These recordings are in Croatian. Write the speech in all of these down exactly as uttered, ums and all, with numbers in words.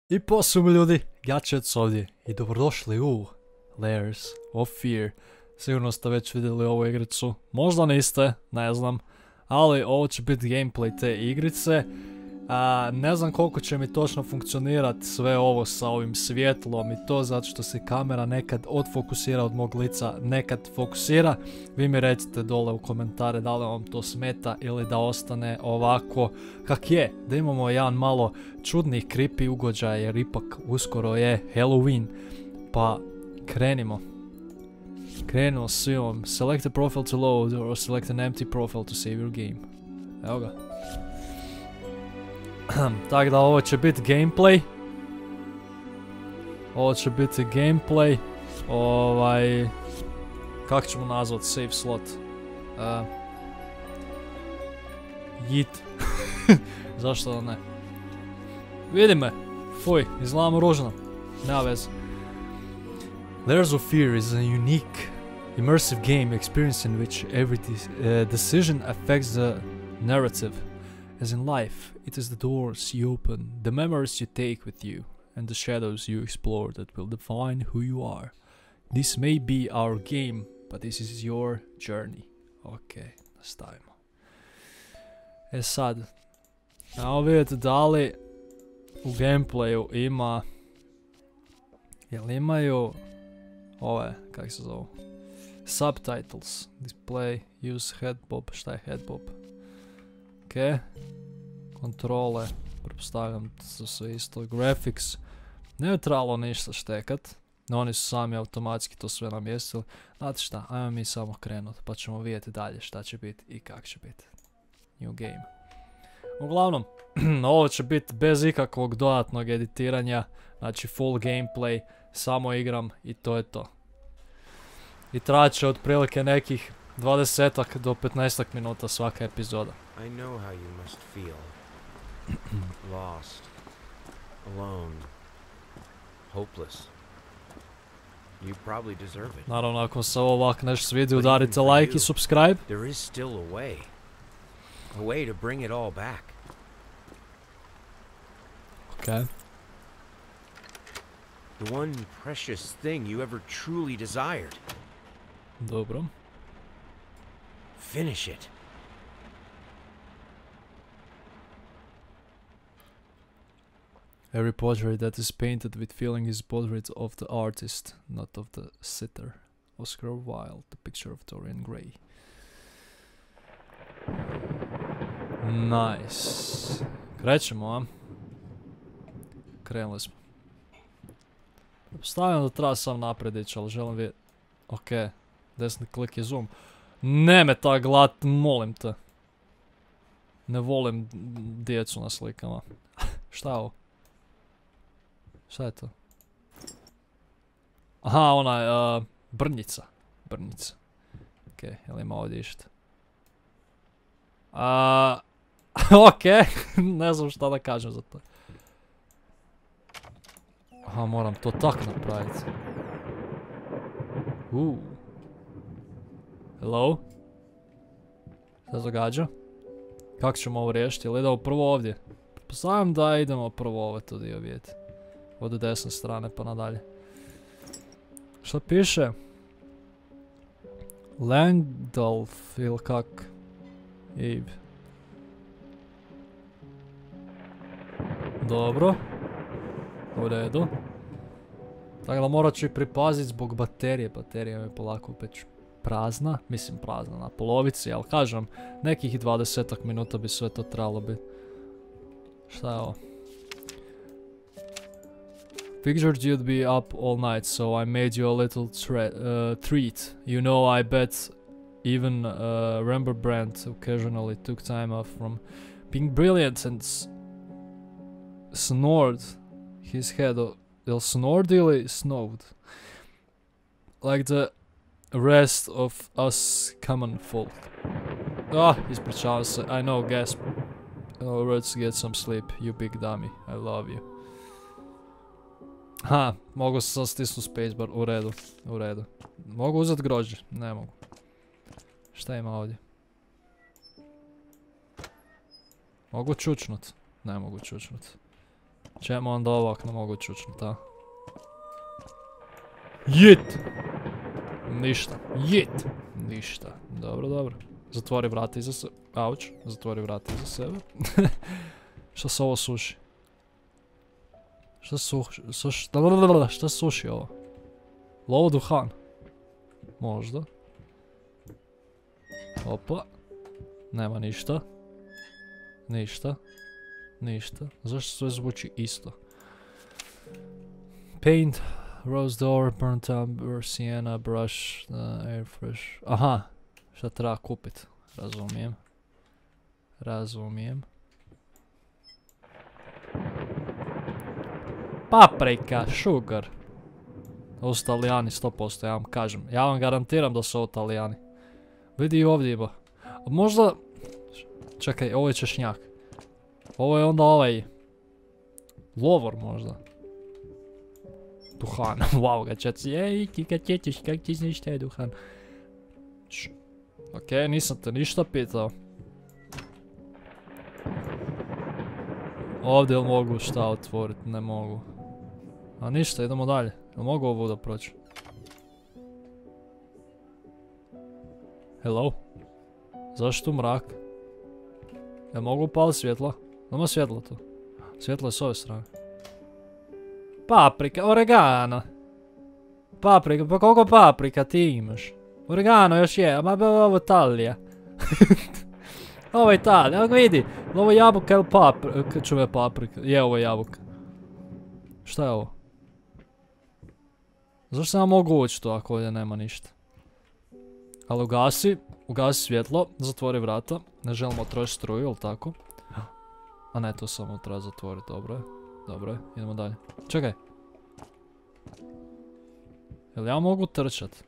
I posum ljudi, Gačec ovdje i dobrodošli u Layers of Fear. Sigurno ste već vidjeli ovu igricu, možda niste, ne znam, ali ovo će biti gameplay te igrice. A, ne znam koliko će mi točno funkcionirati sve ovo sa ovim svjetlom i to zato što se kamera nekad odfokusira od mog lica, nekad fokusira. Vi mi recite dole u komentare da li vam to smeta ili da ostane ovako kak je, da imamo jedan malo čudnih creepy ugođaja jer ipak uskoro je Halloween. Pa krenimo. Krenimo s filmom. Select a profile to load or select an empty profile to save your game. Evo ga. Tako da ovo će biti gameplay. Ovo će biti gameplay. Ovaj... Kako ćemo nazvat save slot? Uh, Jit. Zašto da ne? Vidi me. Fuj, izgledam ružno. Nema veze. Layers of Fear is a unique, immersive game experience in which every de uh, decision affects the narrative. As in life, it is the doors you open, the memories you take with you, and the shadows you explore that will define who you are. This may be our game, but this is your journey. Ok, nastavimo. E sad, evo vidjeti da li u gameplayu ima... Jel imaju ove, kak se zovu? Subtitles. Display, use headbob, šta je headbob? Ok, kontrole, pretpostavljam da su sve isto, graphics, ne bi trebalo ništa štekat, no oni su sami automatski to sve namjestili. Znate šta, ajmo mi samo krenut pa ćemo vidjeti dalje šta će biti i kak će biti. New game. Uglavnom, ovo će biti bez ikakvog dodatnog editiranja, znači full gameplay, samo igram i to je to. I trajat će otprilike nekih dvadesetak do petnaestak minuta svaka epizoda. I know how you must feel. Lost. Alone. Hopeless. You probably deserve it. Naravno, ako se ovo ovak nešto svidi, udarite like i subscribe. There is still a way. A way to bring it all back. Okay. The one precious thing you ever truly desired. Dobro. Finish it. Every portrait that is painted with feeling is portrait of the artist, not of the sitter. Oscar Wilde, The Picture of Dorian Gray. Nice. Krećemo, a? Krenuli smo. Stavljam da treba sam naprijed ići, ali želim vidjeti. Ok, desni klik je zoom. Ne me ta glat, molim te. Ne volim djecu na slikama. Šta je ovo? Šta je to? Aha, ona je uh, brnjica. Brnjica. Ok, jel ima ovdje išta? Uh, ok, ne znam šta da kažem za to. Aha, moram to tako napraviti. Uuu. Hello? Šta se događa? Kako ćemo ovo riješiti? Ili idemo prvo ovdje? Pretpostavljam da idemo prvo ovo to dio vidjeti. Od desne strane pa nadalje. Šta piše? Langdolf ili kak? Eve. Dobro. U redu. Tako da morat ću i pripaziti zbog baterije. Baterija mi je polako već prazna. Mislim prazna na polovici, ali kažem, nekih dvadesetak minuta bi sve to trebalo biti. Šta je ovo? Figured you'd be up all night, so I made you a little uh, treat. You know, I bet even uh, Rembrandt occasionally took time off from being brilliant and snored his head. Ili snored ili snowed? Like the rest of us common folk. Ah, ispričavam se. I know, gasp. Oh, let's get some sleep, you big dummy. I love you. Ha, mogu sam stisnuti spacebar, u redu, u redu. Mogu uzeti grožđe? Ne mogu. Šta ima ovdje? Mogu čučnut? Ne mogu čučnut. Čemu onda ovak ne mogu čučnut, a? Jit! Ništa. Jit! Ništa. Dobro, dobro. Zatvori vrata iza sebe. Auć. Zatvori vrata iza sebe. Šta se ovo suši? Šta suši? Šta suši ovo? Lovo duhan? Možda. Opa. Nema ništa. Ništa. Ništa. Zašto sve zvuči isto? Paint, rose door, burnt umber, sienna, brush, uh, air fresh. Aha. Šta treba kupit? Razumijem. Razumijem. Paprika, sugar. Ovo su Talijani sto posto, ja vam kažem. Ja vam garantiram da su ovo Talijani. Vidi i ovdje ima. Možda... Čekaj, ovo je češnjak. Ovo je onda ovaj... Lovor možda. Duhan, wow ga čeci. Ej, ti kad ćetiš, kak ti znaš šta je duhan? Okej, nisam te ništa pitao. Ovdje li mogu šta otvoriti? Ne mogu. A ništa, idemo dalje. Jel mogu ovo da proći? Hello? Zašto mrak? Jel mogu upaliti svjetla? Nema svjetla tu. Svjetlo je s ove strane. Paprika, oregano. Paprika, pa koliko paprika ti imaš? Oregano još je, ma ovo je Italija. Ovo je Italija, evo vidi. Ovo je jabuka ili paprika, čuve paprika. Je, ovo je jabuka. Šta je ovo? Zašto sam mogu ući tu ako ovdje nema ništa? Ali ugasi, ugasi svjetlo, zatvori vrata. Ne želimo trošiti struju, ili tako? A ne, to samo treba zatvoriti, dobro je. Dobro je, idemo dalje. Čekaj. Jel ja mogu trčat?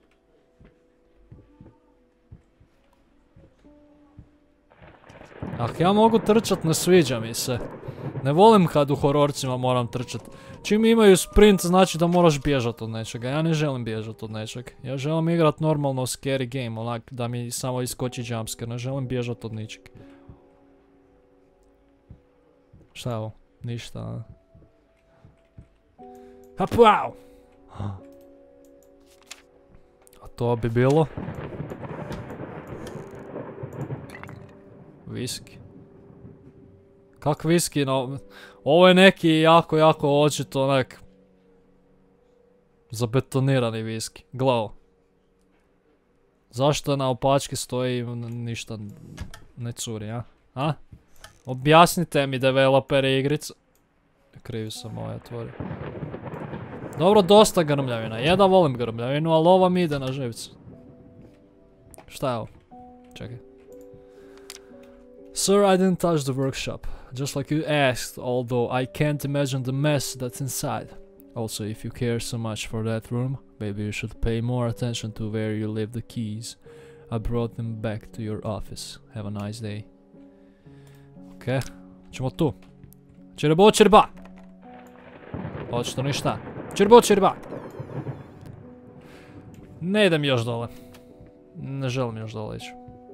Ah, ja mogu trčat, ne sviđa mi se. Ne volim kad u hororcima moram trčat. Čim imaju sprint znači da moraš bježat od nečega. Ja ne želim bježat od nečeg. Ja želim igrat normalno scary game, onak da mi samo iskoči jumpscare. Ne želim bježat od ničeg. Šta je ovo? Ništa, a? Hapau! A to bi bilo? Viski. Kak viski, no... Ovo je neki jako, jako očito onak... Zabetonirani viski. Gle ovo. Zašto na opački stoji ništa ne curi, a? A? Objasnite mi developeri igrica. Krivi sam ovaj otvorio. Dobro, dosta grmljavina. Ja da volim grmljavinu, ali ova mi ide na živcu. Šta je ovo? Čekaj. Sir, I didn't touch the workshop. Just like you asked, although I can't imagine the mess that's inside. Also, if you care so much for that room, maybe you should pay more attention to where you leave the keys. I brought them back to your office. Have a nice day. Okej, ćemo tu. Čirbo, čirba! Očito ništa. Čirbo, čirba! Ne idem još dole. Ne želim još dole ići.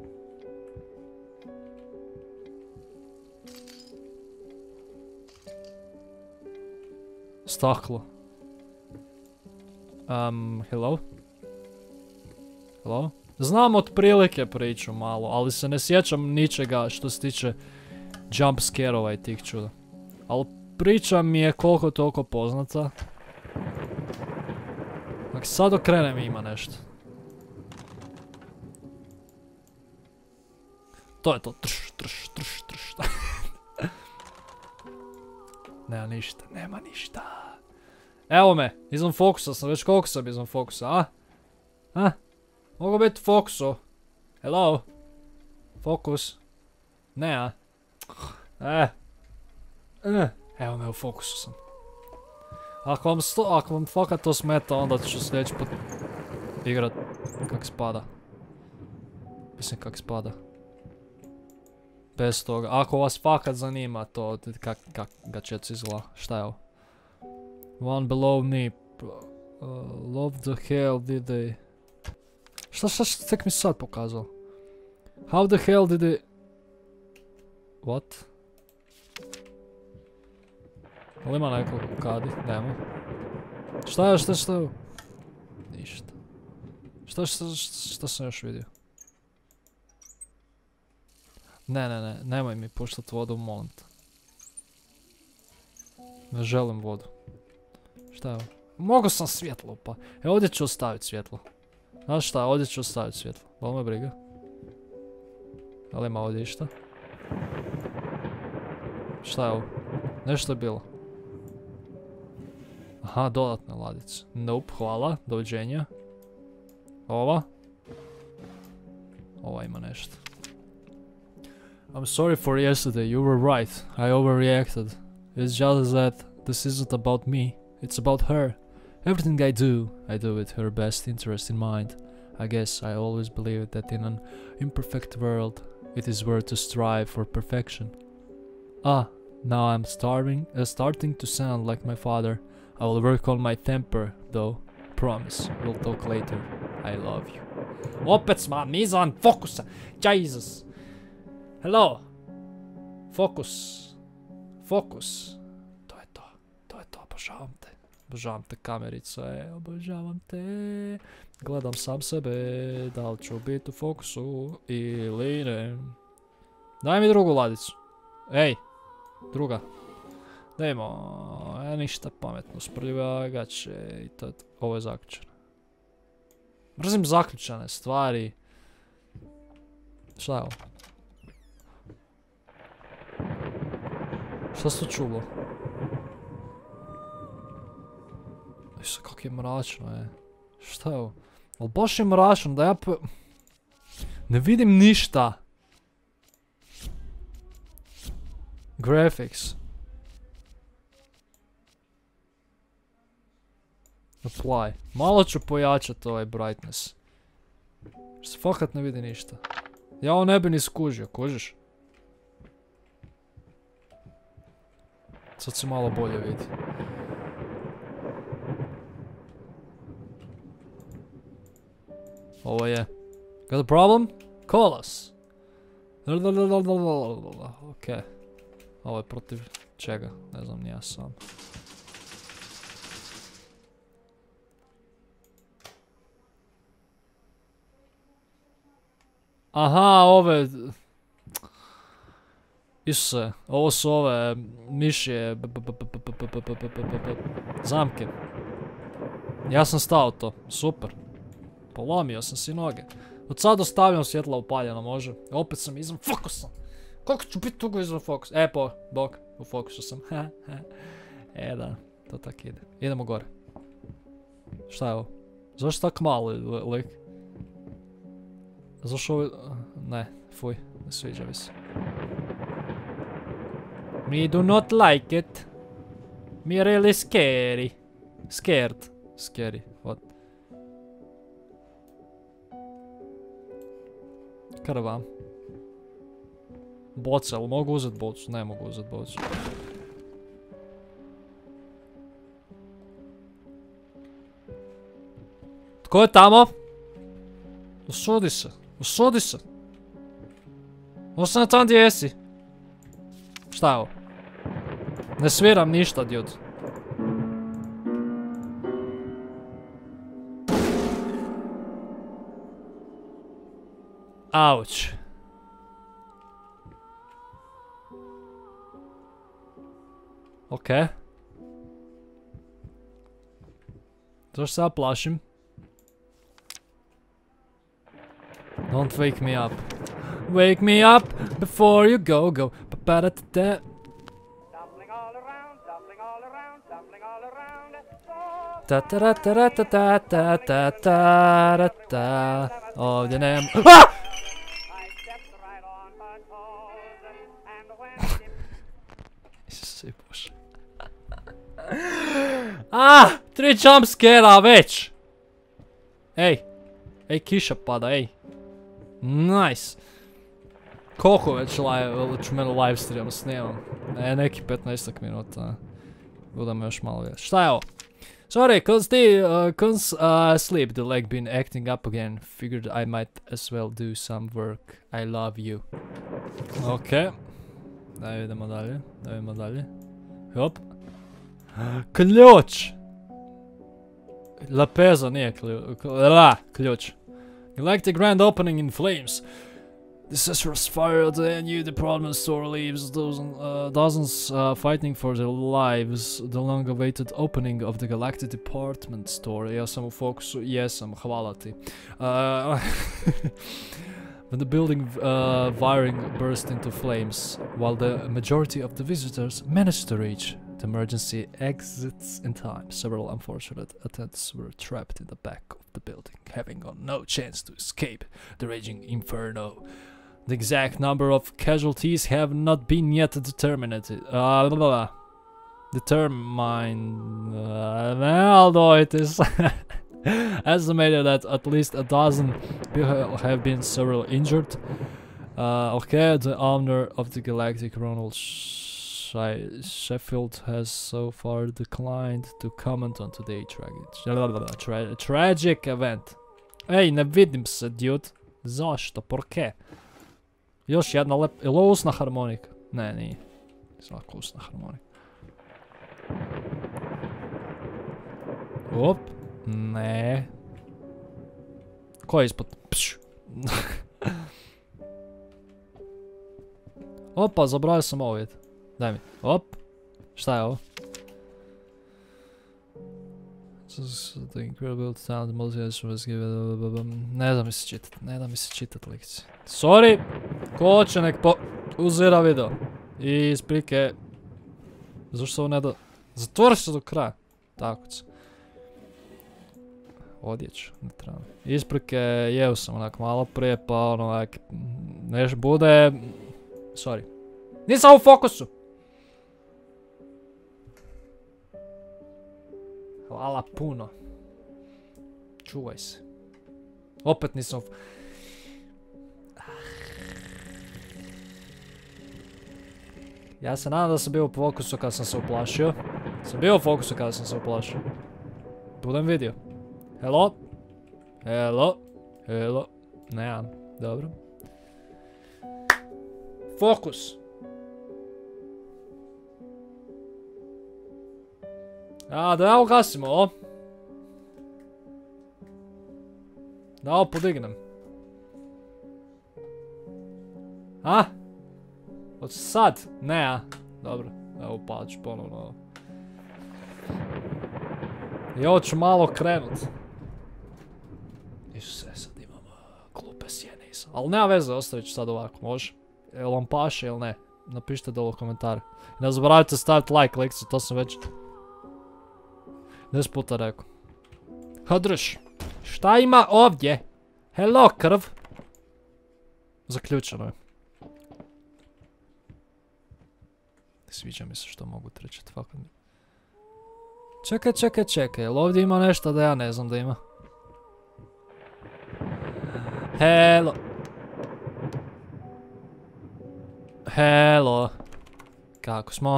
Staklo. Um, hello? Hello? Znam otprilike priču malo, ali se ne sjećam ničega što se tiče jump scare-ova i tih čuda. Ali priča mi je koliko toliko poznata. Ako sad okrenem ima nešto. To je to. Trš, trš, trš, trš. Nema ništa, nema ništa. Evo me, izvan fokusa sam, već koliko sam izvan fokusa, a? A? Mogu biti u fokusu. Hello? Fokus? Ne, a? E. E. Evo me, u fokusu sam. Ako vam sto, ako vam fakat to smeta, onda ću sljedeći put igrat kak spada. Mislim kak spada. Bez toga. Ako vas fakat zanima to, kak, kak ga čec izgleda. Šta je ovo? One below me. Uh, love the hell did they... Šta, šta, šta, tek mi sad pokazao? How the hell did they... What? Ali ima neko kadi? Nema. Šta je, šta je, šta je? Ništa. Šta, šta, šta sam još vidio? Ne, ne, ne, nemoj mi puštat vodu, molim te. Ne želim vodu. Šta je ovo? Mogu sam svjetlo, pa. E, ovdje ću ostaviti svjetlo. Znaš šta, ovdje ću ostaviti svjetlo. Bol me briga. Ali ima ovdje išta? Šta je ovo? Nešto je bilo. Aha, dodatne ladice. Nope, hvala, doviđenja. Ova? Ova ima nešto. I'm sorry for yesterday, you were right. I overreacted. It's just that this isn't about me. It's about her. Everything I do, I do with her best interest in mind. I guess I always believed that in an imperfect world, it is worth to strive for perfection. Ah, now I'm starving, uh, starting to sound like my father. I will work on my temper, though. Promise, we'll talk later. I love you. Opet smo izvan fokusa. Jesus. Hello. Fokus. Fokus. To je to. To je to. Obožavam te. Obožavam te kamerice. Obožavam te. Gledam sam sebe. Da li ću biti u fokusu ili ne. Daj mi drugu ladicu. Ej. Druga. Dajmo. E, ništa pametno. Sprljagače i to. Ovo je zaključeno. Mrzim zaključane stvari. Šta je ovo? Šta se to čulo? Isuse, kak je mračno, je. Šta je ovo? Ali baš je mračno, da ja p... Ne vidim ništa. Graphics. Apply. Malo ću pojačati ovaj brightness. Što se fakat ne vidi ništa. Ja ovo ne bi ni skužio, kužiš? Sad se malo bolje vidi. Ovo je. Got a problem? Call us. Ok. Ovo je protiv čega? Ne znam ni ja sam. Aha, ove... Isuse, ovo su ove mišje... zamke. Ja sam stao to, super. Polomio sam si noge. Od sad ostavljam svjetla upaljeno, može. Opet sam izvan fokusa. Kako ću biti tugo izvan fokusa? E, po, bok, u fokusu sam. E, da, to tak ide. Idemo gore. Šta je ovo? Zašto tak mali lik? Zašto ovo... Ne, fuj, ne sviđa mi se. Me do not like it. Me really scary. Scared. Scary, what? Karavan. Boce, ali mogu uzeti bocu? Ne mogu uzeti bocu. Tko je tamo? Usudi se, usudi se. Ostane tam gdje jesi. Šta je ovo? Ne sviram ništa, dude. Auć. Okej. Zašto se ja plašim? Don't wake me up. Wake me up before you go, go. Pa-pa-da-da-da. Ta-ta-ra-ta-ra-ta-ta-ta-ta-ta-ta-ta. Ovdje nema... Isuse Bože. Ah! Tri jumpscare-a već! Ej! Ej, kiša pada, ej! Nice! Koliko već ću mene live stream snimam? E, neki petnaestak minuta. Budemo još malo vidjeti. Šta je ovo? Sorry, cause the uh, cause uh, sleep the leg been acting up again. Figured I might as well do some work. I love you. Ok. Daj idemo dalje. Daj idemo dalje. Hop. Ključ! Lepeza nije ključ. La, ključ. Galactic Grand Opening in Flames. This is fire at the new department store leaves dozen, uh, dozens uh, fighting for their lives. The long-awaited opening of the Galactic Department Store. Ja sam u fokusu, jesam, hvala ti. Uh, when the building uh, wiring burst into flames, while the majority of the visitors managed to reach the emergency exits in time, several unfortunate attendants were trapped in the back of the building, having no chance to escape the raging inferno. The exact number of casualties have not been yet determined. Uh, blah, blah, blah. Determined. Uh, although it is estimated that at least a dozen people have been severely injured. Uh, okay, the owner of the Galactic, Ronald Sheffield, has so far declined to comment on today's tragic, tra tragic event. Ej, ne vidim se, dude. Zašto? Porke? Još jedna lep... Ili ovo usna harmonika? Ne, nije. Svaka usna harmonika. Op. Ne. Ko je ispod? Pšu. Opa, zabravio sam ovo, vidite. Daj mi. Op. Šta je ovo? The incredible talent multi-edition was given... Ne da mi se čitat, ne da mi se čitat likci. Sorry! Ko će nek po... uzira video. I isprike... Zašto se ovo ne da... Zatvori se do kraja. Tako će. Odjeć, ne treba. Isprike jeo sam onak malo prije, pa ono onak... Neš bude... Sorry. Nisam u fokusu! Hvala puno. Čuvaj se. Opet nisam... Ja se nadam da sam bio u fokusu kada sam se uplašio. Sam bio u fokusu kada sam se uplašio. Budem vidio. Hello? Hello? Hello? Nemam. Dobro. Fokus. A, da ja ugasimo ovo. Da ovo podignem. A? Od sad? Ne, a? Dobro. Evo pa ću ponovno ovo. I ovo ću malo krenut. Isuse, sad imam klupe sjene iza. Ali nema veze, ostavit ću sad ovako, može? Jel vam paše ili ne? Napišite dole u komentare. Ne zaboravite staviti like, lekciju, to sam već... deset puta rekao. Hodrš. Šta ima ovdje? Hello, krv. Zaključeno je. Sviđa mi se što mogu trčati, fakat mi. Čekaj, čekaj, čekaj, jel ovdje ima nešto da ja ne znam da ima? Hello. Hello. Kako smo?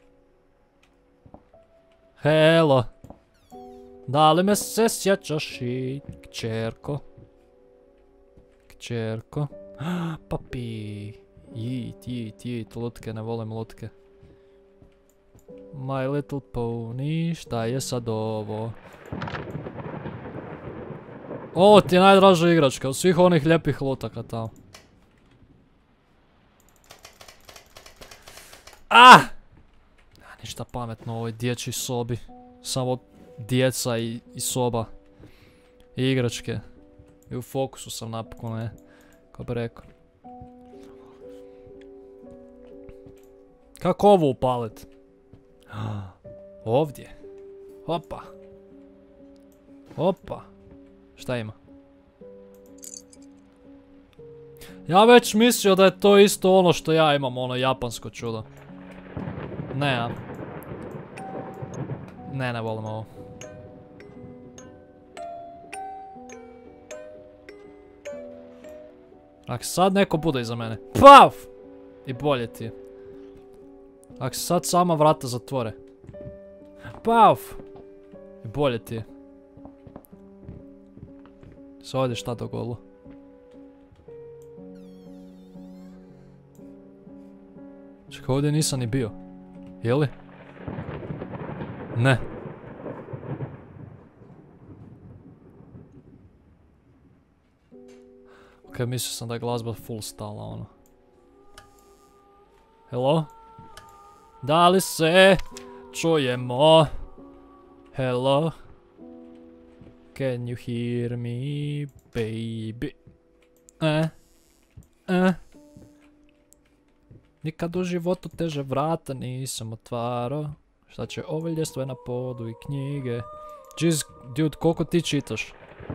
Hello. Da li me se sjećaš i kćerko? Kćerko. Papi. Jit, jit, jit, lutke, ne volim lutke. My Little Pony, šta je sad ovo? Ovo ti je najdraža igračka od svih onih lijepih lutaka tamo. Ah! Ništa pametno u ovoj dječjoj sobi. Samo djeca i, i soba. I igračke. I u fokusu sam napokon, ne? Kako bi rekao. Kako ovo upalit? Ovdje. Opa. Opa. Šta ima? Ja već mislio da je to isto ono što ja imam, ono japansko čudo. Ne, a? Ne, ne volim ovo. Ako sad neko bude iza mene. Paf! I bolje ti je. Ako se sad sama vrata zatvore. Paf! I bolje ti je. Se ovdje šta dogodilo? Čekaj, ovdje nisam ni bio. Jeli? Ne. Ok, mislio sam da je glazba full stala, ono. Hello? Da li se čujemo? Hello? Can you hear me, baby? Eh? Eh? Nikad u životu teže vrata nisam otvarao. Šta će ovo ljestvo na podu i knjige? Jeez, dude, koliko ti čitaš?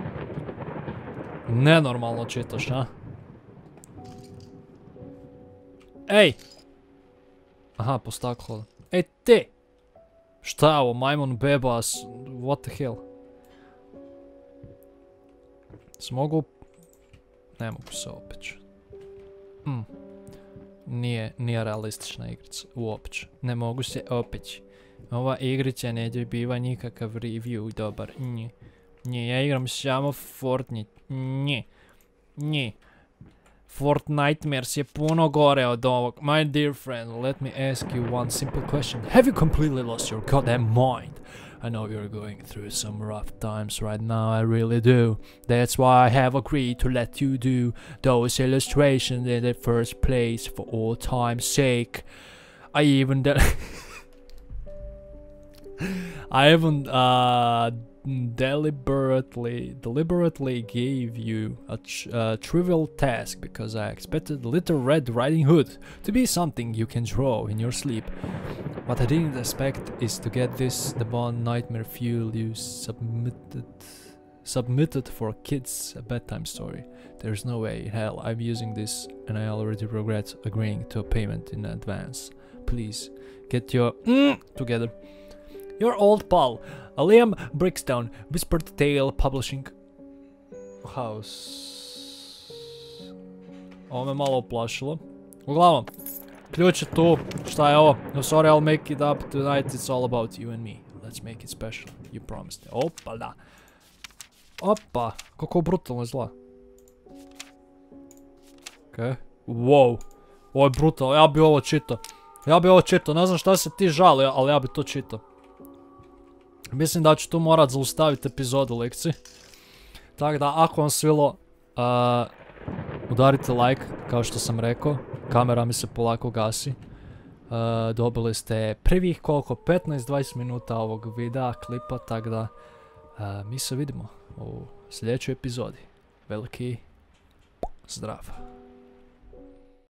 Nenormalno čitaš, a? Ej! Aha, po staklo. Ej, ti! Šta je ovo, majmun bebas? What the hell? Smogu... Ne mogu se opeći. Mm. Nije, nije realistična igrica, uopće. Ne mogu se opeći. Ova igrica ne dobiva nikakav review dobar. Nje. Nje, ja igram samo Fortnite. Nje. Nje. Fortnitemares je puno gore od ovog. My dear friend, let me ask you one simple question. Have you completely lost your goddamn mind? I know you're going through some rough times right now, I really do. That's why I have agreed to let you do those illustrations in the first place for all time's sake. I even de- I even uh, deliberately deliberately gave you a tr uh, trivial task because I expected Little Red Riding Hood to be something you can draw in your sleep. What I didn't expect is to get this the Bond Nightmare Fuel you submitted submitted for kids a bedtime story. There's no way in hell I'm using this, and I already regret agreeing to a payment in advance. Please get your mm together. Your old pal, Liam Brickstone, Whispered Tale Publishing House. Ovo me malo oplašilo. Uglavnom, ključ je tu. Šta je ovo? No sorry, I'll make it up tonight. It's all about you and me. Let's make it special. You promised me. Opa, da. Opa, kako brutalno zla. Okej. Wow. Ovo je brutalno. Ja bi ovo čitao. Ja bi ovo čitao. Ne znam šta se ti žali, ali ja bi to čitao. Mislim da ću tu morat zaustaviti epizodu lekciji. Tako da, ako vam svilo, uh, udarite like, kao što sam rekao. Kamera mi se polako gasi. Uh, dobili ste prvih koliko, petnaest do dvadeset minuta ovog videa, klipa, tako da uh, mi se vidimo u sljedećoj epizodi. Veliki zdrav.